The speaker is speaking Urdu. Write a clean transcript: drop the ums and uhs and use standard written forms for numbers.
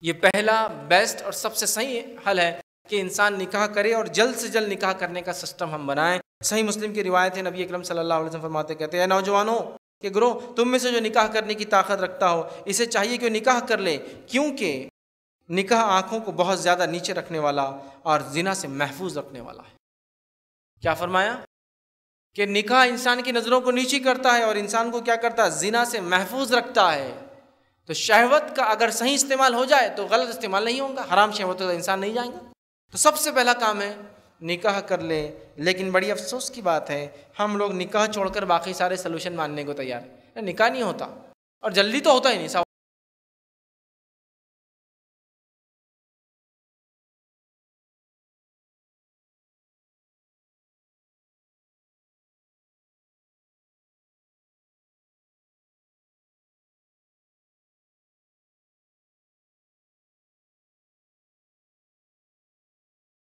یہ پہلا بیسٹ اور سب سے صحیح حل ہے کہ انسان نکاح کرے اور جلد سے جلد نکاح کرنے کا سسٹم ہم بنائیں۔ صحیح مسلم کی روایت ہے، نبی اکرم صلی اللہ علیہ وسلم فرماتے کہتے ہیں، اے نوجوانوں کہ گروہ تم میں سے جو نکاح کرنے کی طاقت رکھتا ہو اسے چاہیے کہ وہ نکاح کر لے، کیونکہ نکاح آنکھوں کو بہت زیادہ نیچے رکھنے والا اور زنا سے محفوظ رکھنے والا ہے۔ کیا فرمایا؟ کہ نکاح انسان کی نظروں کو نیچی کرتا ہے اور انسان کو کیا کرتا ہے؟ زنا سے محفوظ رکھتا ہے۔ تو شہوت کا اگر صحیح استعمال ہو جائے تو غلط استعمال نہیں ہوگا، حرام شہوت تو انسان نہیں جائیں گا۔ تو سب سے پہلا کام ہے نکاح کر لے، لیکن بڑی افسوس کی بات ہے ہم لوگ نکاح چھوڑ کر باقی سارے سلوشن ماننے کو تیار ہیں۔ نکاح نہیں ہوتا، اور جلدی تو ہوتا ہی نہیں،